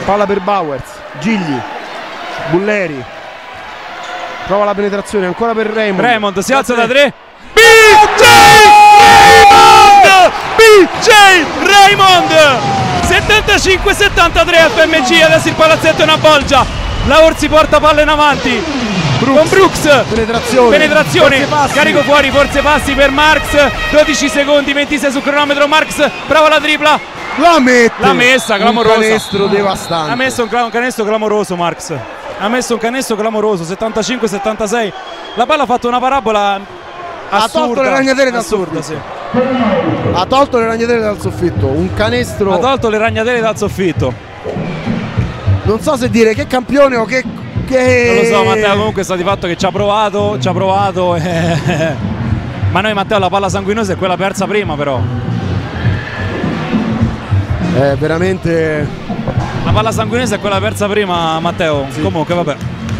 Palla per Bowers, Gigli, Bulleri, prova la penetrazione ancora per Raymond. Raymond si alza da 3. BJ Raymond! BJ Raymond! 75-73 FMG, adesso il palazzetto è una bolgia. La Orsi porta palla in avanti con Brooks. Penetrazione, carico fuori, forse passi per Marks. 12 secondi, 26 sul cronometro. Marks prova la tripla. La mette. L'ha messa, clamorosa. Un canestro devastante. Ha messo un canestro clamoroso Marks. Ha messo un canestro clamoroso, 75-76. La palla ha fatto una parabola assurda. Ha tolto le ragnatele dal assurda, soffitto. Sì. Ha tolto le ragnatele dal soffitto. Un canestro. Ha tolto le ragnatele dal soffitto. Non so se dire che campione o che... Non lo so Matteo, comunque sta di fatto che ci ha provato ma noi Matteo la palla sanguinosa è quella persa prima però. È veramente... La palla sanguinosa è quella persa prima Matteo, sì. Comunque vabbè.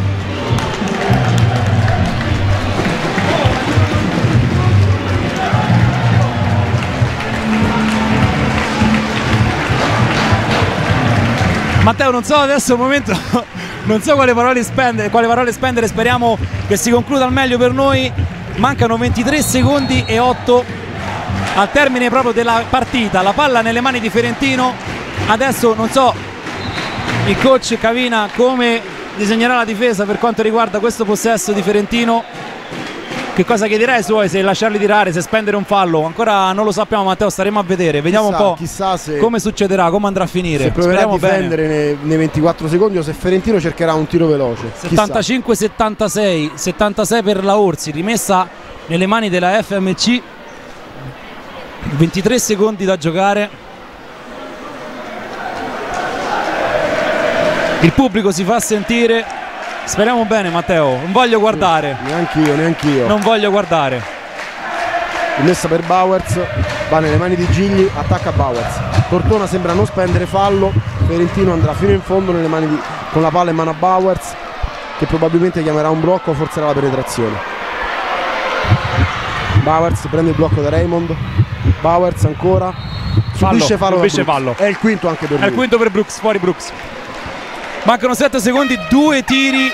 Matteo non so adesso il momento non so quale parole spendere, speriamo che si concluda al meglio per noi. Mancano 23 secondi e 8 al termine proprio della partita, la palla nelle mani di Ferentino. Adesso non so il coach Cavina come disegnerà la difesa per quanto riguarda questo possesso di Ferentino. Che cosa chiederà ai suoi, se lasciarli tirare, se spendere un fallo? Ancora non lo sappiamo Matteo, staremo a vedere, vediamo chissà, un po' chissà se come succederà, come andrà a finire. Se proverà speriamo a difendere nei 24 secondi o se Ferentino cercherà un tiro veloce. 75-76, 76 per la Orsi, rimessa nelle mani della FMC. 23 secondi da giocare. Il pubblico si fa sentire. Speriamo bene Matteo, non voglio guardare. Neanch'io. Non voglio guardare. Rimessa per Bowers, va nelle mani di Gigli, attacca Bowers. Tortona sembra non spendere fallo, Ferentino andrà fino in fondo nelle mani con la palla in mano a Bowers, che probabilmente chiamerà un blocco o forzerà la penetrazione. Bowers prende il blocco da Raymond. Bowers ancora. Subisce fallo. È il quinto anche per lui. È il quinto per Brooks, fuori Brooks. Mancano 7 secondi, 2 tiri.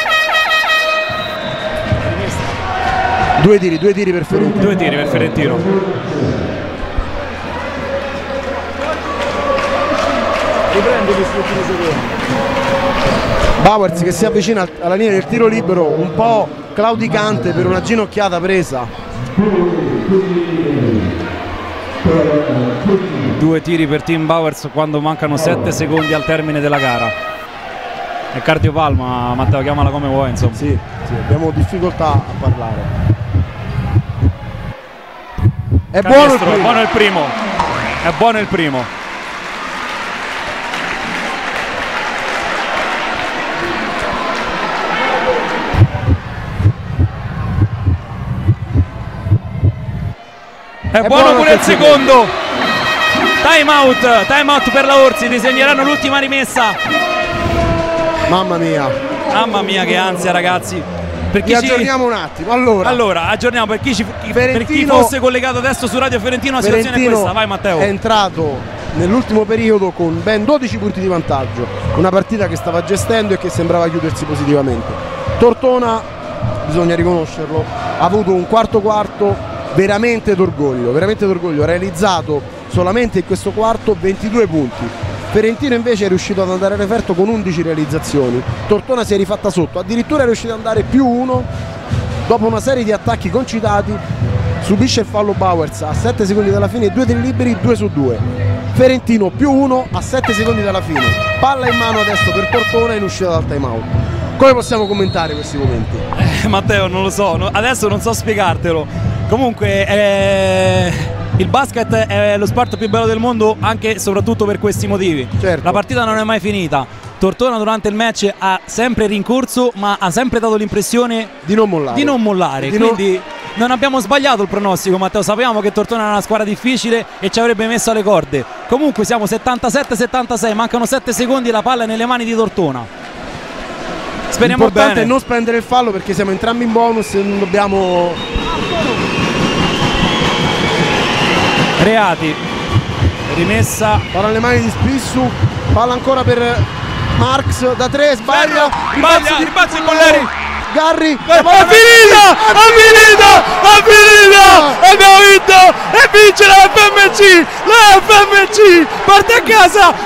Due tiri per Ferentino. 2 tiri per Ferentino. Riprende questi ultimi secondi. Bowers che si avvicina alla linea del tiro libero, un po' claudicante per una ginocchiata presa. 2 tiri per Tim Bowers quando mancano 7 secondi al termine della gara. È cardiopalma, Matteo, chiamala come vuoi, insomma. Sì, abbiamo difficoltà a parlare. È buono il primo. È buono il primo. È buono pure il secondo. Time out per la Orsi, disegneranno l'ultima rimessa. Mamma mia che ansia ragazzi. Aggiorniamo un attimo. Allora aggiorniamo per chi fosse collegato adesso su Radio Ferentino. La situazione è questa, vai Matteo. È entrato nell'ultimo periodo con ben 12 punti di vantaggio, una partita che stava gestendo e che sembrava chiudersi positivamente. Tortona, bisogna riconoscerlo, ha avuto un quarto veramente d'orgoglio, ha realizzato solamente in questo quarto 22 punti. Ferentino invece è riuscito ad andare a referto con 11 realizzazioni. Tortona si è rifatta sotto, addirittura è riuscito ad andare +1 dopo una serie di attacchi concitati. Subisce il fallo Bowers a 7 secondi dalla fine, 2 tiri liberi, 2 su 2. Ferentino +1 a 7 secondi dalla fine. Palla in mano adesso per Tortona in uscita dal time out. Come possiamo commentare questi momenti? Matteo, non lo so, adesso non so spiegartelo. Comunque il basket è lo sport più bello del mondo anche e soprattutto per questi motivi. Certo. La partita non è mai finita. Tortona durante il match ha sempre rincorso, ma ha sempre dato l'impressione di non mollare. Quindi non abbiamo sbagliato il pronostico, Matteo. Sapevamo che Tortona era una squadra difficile e ci avrebbe messo alle corde. Comunque siamo 77-76, mancano 7 secondi e la palla è nelle mani di Tortona. Speriamo bene. L'importante è non spendere il fallo perché siamo entrambi in bonus e non dobbiamo... Reati, rimessa, palla alle mani di Spissu, palla ancora per Marx da 3 sbaglia, rimbalzo di Bolleri. Garri, È finita! Abbiamo vinto e vince la FMC! La FMC parte a casa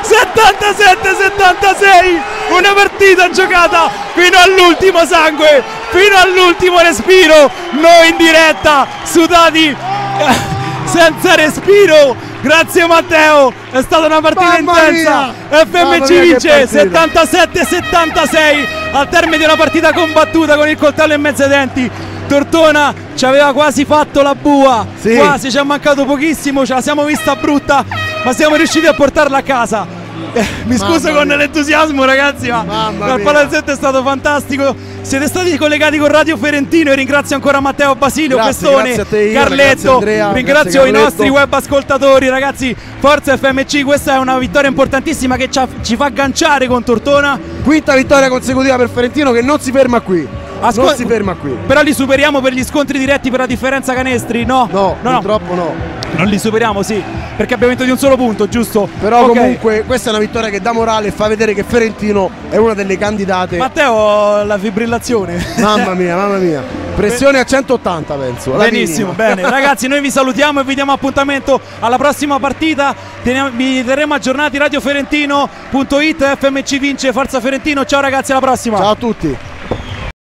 77-76, una partita giocata fino all'ultimo sangue, fino all'ultimo respiro, noi in diretta, sudati senza respiro. Grazie Matteo, è stata una partita intensa. FMC vince 77-76 al termine di una partita combattuta con il coltello in mezzo ai denti. Tortona ci aveva quasi fatto la bua, sì. Quasi, ci è mancato pochissimo, ce la siamo vista brutta, ma siamo riusciti a portarla a casa. Mi scuso con l'entusiasmo ragazzi, ma il palazzetto è stato fantastico. Siete stati collegati con Radio Ferentino e ringrazio ancora Matteo, Basilio, Pestone, Carletto, Andrea, ringrazio i nostri web ascoltatori. Ragazzi, forza FMC, questa è una vittoria importantissima che ci fa agganciare con Tortona. Quinta vittoria consecutiva per Ferentino che non si ferma qui. Non si ferma qui. Però li superiamo per gli scontri diretti per la differenza canestri? No, purtroppo no. Non li superiamo, sì, perché abbiamo vinto di un solo punto, giusto? Però comunque questa è una vittoria che dà morale e fa vedere che Ferentino è una delle candidate. Matteo, la fibrillazione. Mamma mia. Pressione a 180 penso. Benissimo, bene. Ragazzi, noi vi salutiamo e vi diamo appuntamento alla prossima partita. Vi terremo aggiornati. radioferentino.it, FMC vince, Forza Ferentino. Ciao ragazzi, alla prossima. Ciao a tutti.